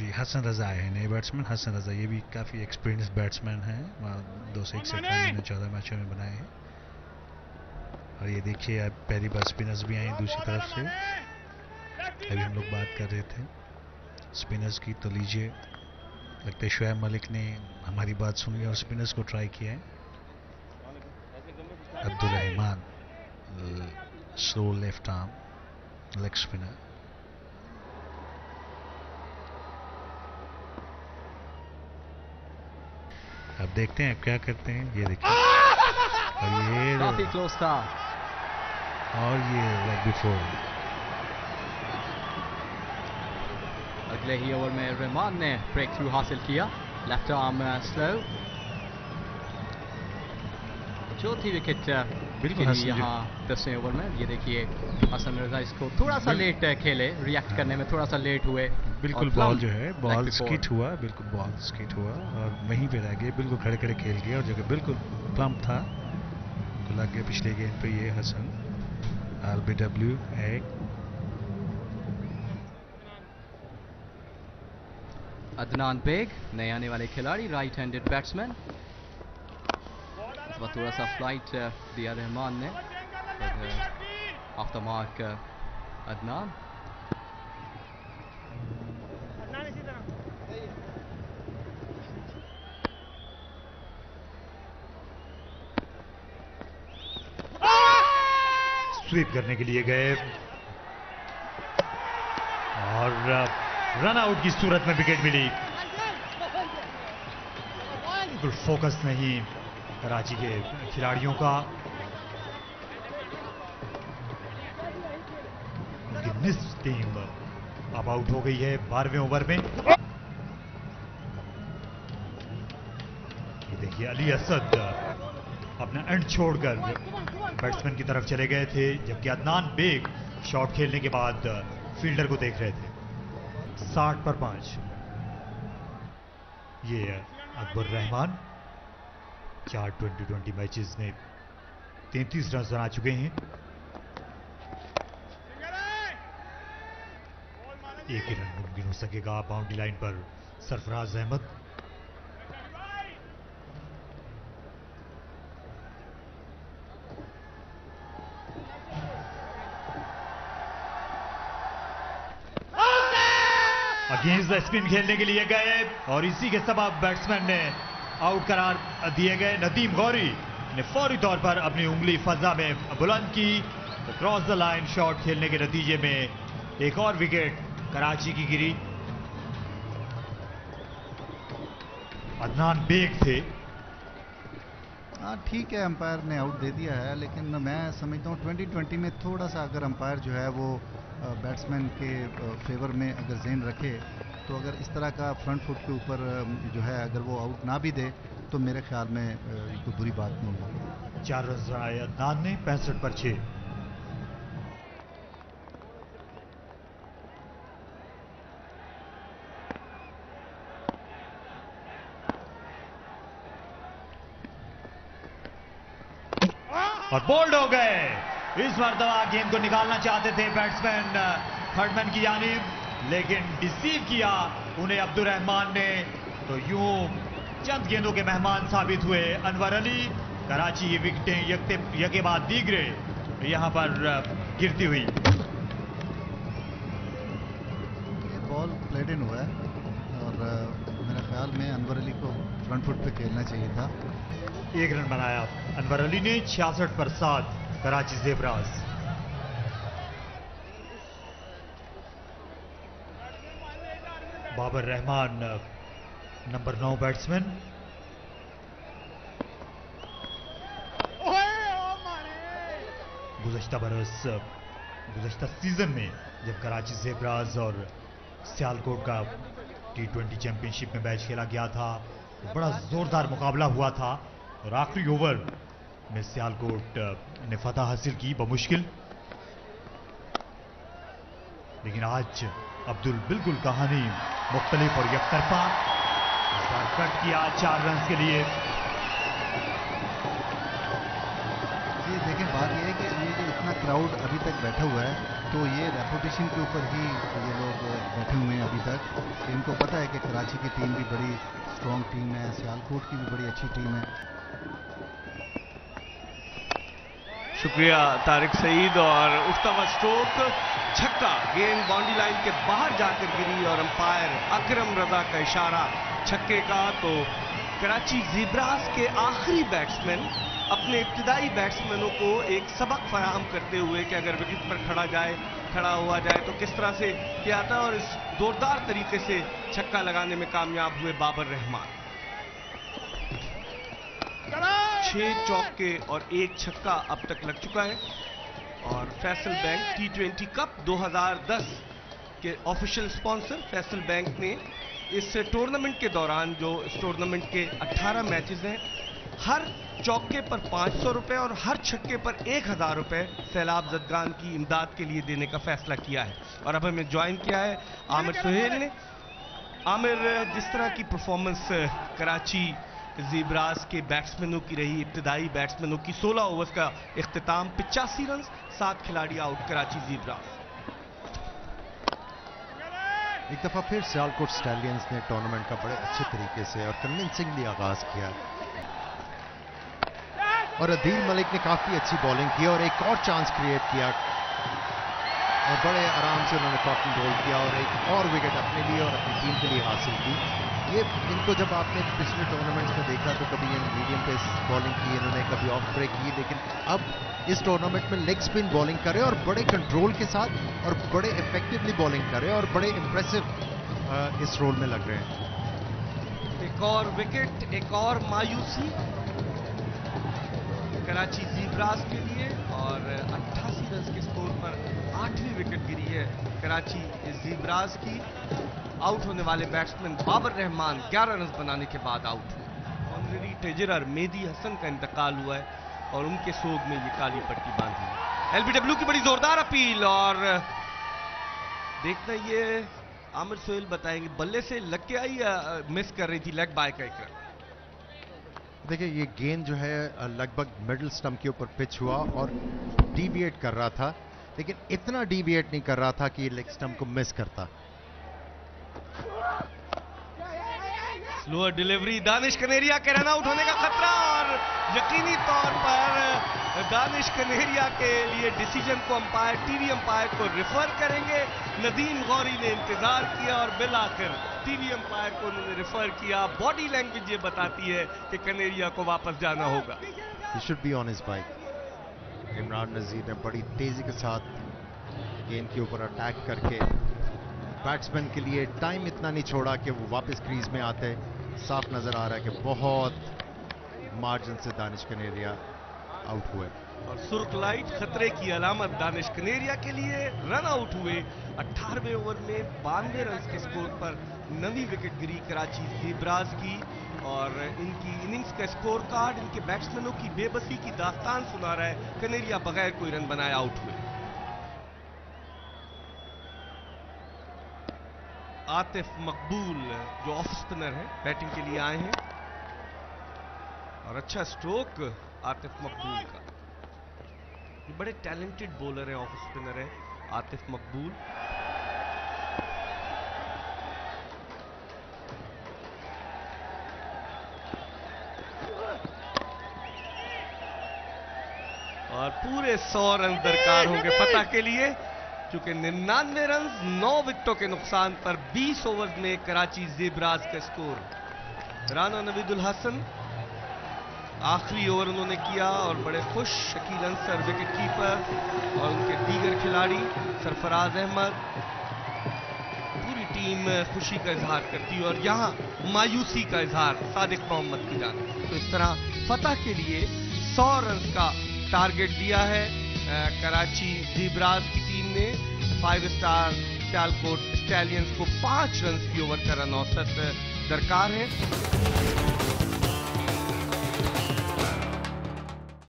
जी हसन रज़ा आए हैं नए बैट्समैन। हसन रज़ा ये भी काफ़ी एक्सपीरियंस बैट्समैन हैं, 261 रन इन्होंने 14 मैचों में बनाए हैं। और ये देखिए अब पहली बार स्पिनर्स भी आए दूसरी तरफ से। अभी हम लोग बात कर रहे थे स्पिनर्स की, तो लीजिए लगता है शुएब मलिक ने हमारी बात सुनी और स्पिनर्स को ट्राई किया है। Abdul Rahman slow left arm leg spinner. अब देखते हैं क्या करते हैं। ये देखिए काफी क्लोज था और ये लेग बिफोर। अगले ही ओवर में रहमान ने ब्रेक थ्रू हासिल किया, लेफ्ट आर्म स्लो। चौथी विकेट बिल्कुल यहाँ 10वें ओवर में। ये देखिए हसन रज़ा इसको थोड़ा सा लेट खेले, रिएक्ट करने में थोड़ा सा लेट हुए। बिल्कुल बॉल जो है बॉल स्किट हुआ, बिल्कुल बॉल स्किट हुआ और वहीं पे रह गए, बिल्कुल खड़े खड़े खेल गए और जगह बिल्कुल प्लम्प था तो लग गया पिछले गेंद पे ये हसन। LBW है। अदनान बेग नए आने वाले खिलाड़ी, राइट हैंडेड बैट्समैन। थोड़ा सा फ्लाइट दिया रहमान ने, off the mark Adnan. Sweep करने के लिए गए और रन आउट की सूरत में विकेट मिली। बिल्कुल फोकस नहीं कराची के खिलाड़ियों का। उनकी मिस टीम अब आउट हो गई है 12वें ओवर में। ये देखिए अली असद अपना एंड छोड़कर बैट्समैन की तरफ चले गए थे, जबकि अदनान बेग शॉट खेलने के बाद फील्डर को देख रहे थे। 60 पर 5। ये अकबर रहमान 4 2020 मैचेस में 33 रन बना चुके हैं। एक ही रन मुमकिन हो सकेगा बाउंड्री लाइन पर Sarfaraz Ahmed. Against the spin खेलने के लिए गए और इसी के सबब बैट्समैन ने आउट करार दिए गए। नदीम गौरी ने फौरी तौर पर अपनी उंगली फजा में बुलंद की तो क्रॉस द लाइन शॉट खेलने के नतीजे में एक और विकेट कराची की गिरी। अदनान बेग थे। हाँ ठीक है, अंपायर ने आउट दे दिया है, लेकिन मैं समझता हूँ 2020 में थोड़ा सा अगर अंपायर जो है वो बैट्समैन के फेवर में अगर ज़हन रखे तो अगर इस तरह का फ्रंट फुट के ऊपर जो है अगर वो आउट ना भी दे तो मेरे ख्याल में कोई बुरी बात नहीं होगी। 4 रन बनाए अदनान ने 65 पर 6। और बोल्ड हो गए। इस मरतबा गेंद को निकालना चाहते थे बैट्समैन थर्डमैन की जानिब, लेकिन डिसीव किया उन्हें अब्दुल रहमान ने। तो यूं चंद गेंदों के मेहमान साबित हुए अनवर अली। कराची की विकेटें यके बाद दीगरे यहां पर गिरती हुई। ये बॉल प्लेड इन हुआ है और मेरे ख्याल में अनवर अली को फ्रंट फुट पे खेलना चाहिए था। 1 रन बनाया अनवर अली ने 66 पर 7 Karachi zebras. Babar Rahman number 9 batsman. गुज़श्ता सीजन में जब कराची ज़ेब्रास और सियालकोट का T20 चैंपियनशिप में मैच खेला गया था तो बड़ा जोरदार मुकाबला हुआ था और आखिरी ओवर में सियालकोट ने फतह हासिल की बमुश्किल। लेकिन आज अब्दुल बिल्कुल कहानी मुख्तलिफ और यकतरफा। इस बार कट किया 4 रन के लिए। ये देखें, बात यह है कि ये जो इतना क्राउड अभी तक बैठा हुआ है तो ये रेपुटेशन के ऊपर ही ये लोग बैठे हुए हैं अभी तक। इनको पता है कि कराची की टीम भी बड़ी स्ट्रॉन्ग टीम है, सियालकोट की भी बड़ी अच्छी टीम है। शुक्रिया तारिक सईद। और उठता हुआ स्ट्रोक, छक्का, गेंद बाउंड्री लाइन के बाहर जाकर गिरी और अंपायर अकरम रजा का इशारा छक्के का। तो कराची ज़ीब्रास के आखिरी बैट्समैन अपने इब्तिदाई बैट्समैनों को एक सबक फराहम करते हुए कि अगर विकेट पर खड़ा हुआ जाए तो किस तरह से किया था, और इस जोरदार तरीके से छक्का लगाने में कामयाब हुए बाबर रहमान। 6 चौके और 1 छक्का अब तक लग चुका है। और फैसल बैंक T20 कप 2010 के ऑफिशियल स्पॉन्सर फैसल बैंक ने इस टूर्नामेंट के दौरान, जो इस टूर्नामेंट के 18 मैचेस हैं, हर चौके पर 500 रुपए और हर छक्के पर 1000 रुपए सैलाब जदगान की इमदाद के लिए देने का फैसला किया है। और अब हमें ज्वाइन किया है आमिर सुहेल ने। आमिर, जिस तरह की परफॉर्मेंस कराची ज़ीब्रास के बैट्समैनों की रही, इब्तिदाई बैट्समैनों की, 16 ओवर्स का इख्तिताम, 85 रन, 7 खिलाड़ी आउट कराची ज़ीब्रास। एक दफा फिर सियालकोट स्टैलियंस ने टूर्नामेंट का बड़े अच्छे तरीके से और कन्विंसिंगली आगाज किया और अदील मलिक ने काफी अच्छी बॉलिंग की और एक और चांस क्रिएट किया और बड़े आराम से उन्होंने कॉटन बॉल किया और एक और विकेट अपने लिए और अपनी टीम के लिए हासिल की। ये इनको जब आपने पिछले टूर्नामेंट्स में देखा तो कभी ये मीडियम पेस बॉलिंग की इन्होंने, कभी ऑफ ब्रेक की, लेकिन अब इस टूर्नामेंट में लेग स्पिन बॉलिंग करे और बड़े कंट्रोल के साथ और बड़े इफेक्टिवली बॉलिंग करे और बड़े इंप्रेसिव इस रोल में लग रहे हैं। एक और विकेट, एक और मायूसी कराची ज़ीब्रास के लिए और 88 रन के स्कोर पर 8वीं विकेट गिरी है कराची ज़ीब्रास की। आउट होने वाले बैट्समैन बाबर रहमान 11 रन बनाने के बाद आउट हुए। ऑनरेरी ट्रेजरर मेहदी हसन का इंतकाल हुआ है और उनके सोग में ये काली पट्टी बांधी है। एलबीडब्ल्यू की बड़ी जोरदार अपील और देखना, ये आमिर सुहेल बताएंगे, बल्ले से लग के आई या मिस कर रही थी लेग बाय का एक रन। देखिए, ये गेंद जो है लगभग मिडिल स्टंप के ऊपर पिच हुआ और डीविएट कर रहा था, लेकिन इतना डीविएट नहीं कर रहा था कि ये लेग स्टंप को मिस करता। स्लोअर डिलीवरी, दानिश कनेरिया के रन आउट होने का खतरा और यकीनी तौर पर दानिश कनेरिया के लिए डिसीजन को अंपायर, टीवी अंपायर को रिफर करेंगे। नदीम गौरी ने इंतजार किया और बिल आकर टीवी अंपायर को उन्होंने रिफर किया। बॉडी लैंग्वेज ये बताती है कि कनेरिया को वापस जाना होगा। He should be on his bike। Imran नजीर ने बड़ी तेजी के साथ गेंद के ऊपर अटैक करके बैट्समैन के लिए टाइम इतना नहीं छोड़ा कि वो वापस क्रीज में आते। साफ नजर आ रहा है कि बहुत मार्जिन से दानिश कनेरिया आउट हुए और सुर्ख लाइट खतरे की अलामत दानिश कनेरिया के लिए रन आउट हुए। 18वें ओवर में 92 रन के स्कोर पर 9वीं विकेट गिरी कराची ज़ीब्रास की और इनकी इनिंग्स का स्कोर कार्ड इनके बैट्समैनों की बेबसी की दास्तान सुना रहा है। कनेरिया बगैर कोई रन बनाए आउट हुए। आतिफ मकबूल जो ऑफ स्पिनर है, बैटिंग के लिए आए हैं और अच्छा स्ट्रोक आतिफ मकबूल का। ये बड़े टैलेंटेड बॉलर है, ऑफ स्पिनर है आतिफ मकबूल। और पूरे 100 रन दरकार होंगे फतह के लिए, चूंकि 99 रन 9 विकेटों के नुकसान पर 20 ओवर में कराची ज़ीब्रास का स्कोर। राना नवीदुल हसन आखिरी ओवर उन्होंने किया और बड़े खुश शकील अंसर विकेट कीपर और उनके दीगर खिलाड़ी सरफराज अहमद, पूरी टीम खुशी का इजहार करती है और यहाँ मायूसी का इजहार सादिक मोहम्मद की जानिब। तो इस तरह फतह के लिए 100 रन का टारगेट दिया है कराची ज़ीब्रास की टीम ने। 5 स्टार सियालकोट स्टैलियंस को 5 रन की ओवर का रन औसत दरकार है।